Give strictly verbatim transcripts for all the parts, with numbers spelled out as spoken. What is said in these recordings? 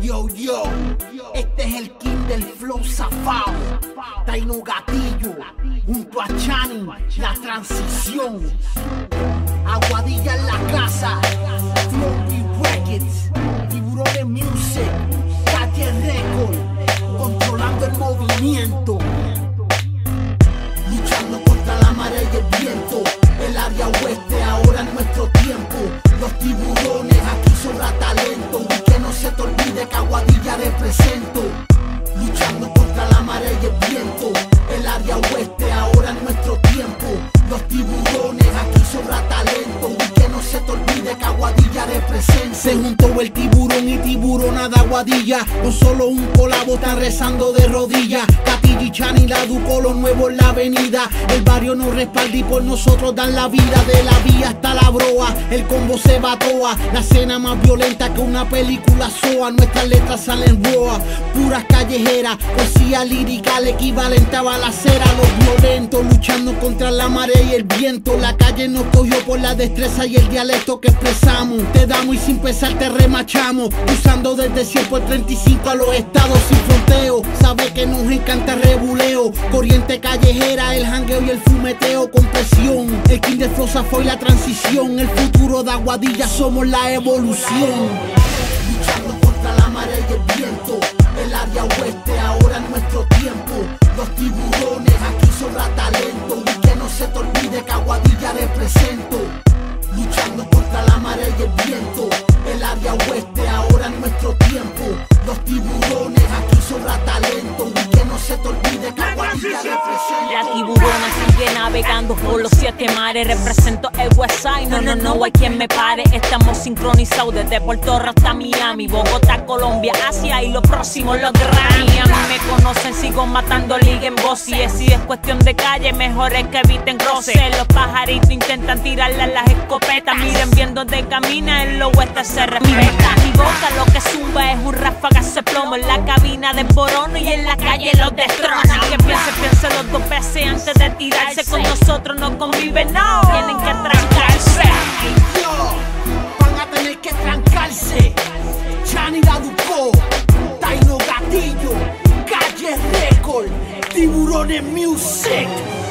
Yo, yo, este es el king del flow zafao, Taino Gatillo, junto a Chani, la transición. Aguadilla en la casa, Flow Records, Tiburones Music, Calle Record, controlando el movimiento. Luchando contra la marea y el viento, el área oeste ahora es nuestro tiempo. Los tiburones aquí sobra talento, y que no se te olvide que Aguadilla represento. Luchando contra la marea y el viento, el área oeste ahora es nuestro tiempo. Los tiburones aquí sobra talento, y que no se te olvide que Aguadilla representa. Se juntó el tiburón y tiburona de Aguadilla, con solo un colabo están rezando de rodillas. Gatillo y Chani la Duco, lo nuevo en la avenida. El barrio nos respalda y por nosotros dan la vida. De la vía hasta la broa, el combo se batoa. La escena más violenta que una película soa. Nuestras letras salen roa, puras callejeras, poesía lírica, el equivalente a balacera. Los violentos luchando contra la marea y el viento. La calle nos cogió por la destreza y el dialecto que expresamos. Te damos y sin pesar te remachamos, usando desde cien por treinta y cinco a los estados sin fronteo. Sabe que nos encanta el rebuleo, corriente callejera, el jangueo y el fumeteo con presión. El king de flow zafao y la transición, el futuro de Aguadilla somos la evolución. Luchando contra la marea y el viento, el área oeste ahora es nuestro tiempo. Los tiburones aquí sobra talento, y que no se te olvide que Aguadilla represento. Luchando contra la marea y el viento, el área oeste ahora es nuestro tiempo. Los tiburones aquí sobra talento, y que no se te olvide que Aguadilla representa. La tiburona sigue navegando por los siete mares. Represento el Westside, no, no, no hay quien me pare. Estamos sincronizados desde Puerto Rico hasta Miami, Bogotá, Colombia, Asia y los próximos los Grammy. A mí me conocen, sigo matando liga en voz. Y es, si es cuestión de calle, mejor es que eviten roces. Los pajaritos intentan tirarle a las escopetas. Miren bien donde camina, en los oeste se respeta. Mi boca lo que zumba es un ráfaga se plomo. En la cabina de Borono y en la calle los destrozan. Que piense, piense los dos veces antes de tirarse. Con nosotros no conviven, no, tienen que trancarse. Yo, van a tener que trancarse. Chani la Duco, Taino Gatillo, Calle Record, Tiburones Music.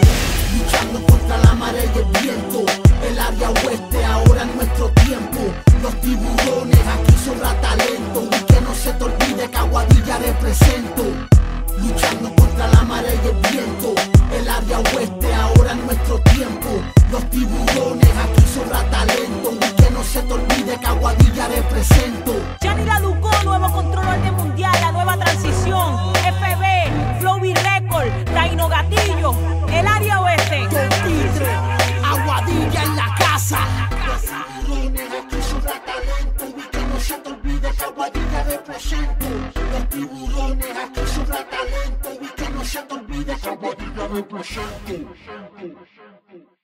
Luchando contra la marea y el viento, el área oeste ahora es nuestro tiempo. Los tiburones aquí sobra talento, y que no se te olvide que Aguadilla represento. Luchando contra la marea y el viento, el área oeste ahora es nuestro tiempo. Los tiburones aquí sobra talento, y que no se te olvide que Aguadilla represento. Chani la Duco, nuevo controlador de mundial, la nueva transición. F B, Flow Record, Taino Gatillo, el área oeste. Don Tidre, Aguadilla en la casa. Los tiburones aquí sobra talento, y que no se te olvide que Aguadilla represento. Los tiburones aquí sobra talento, y que no se te olvide que Aguadilla represento.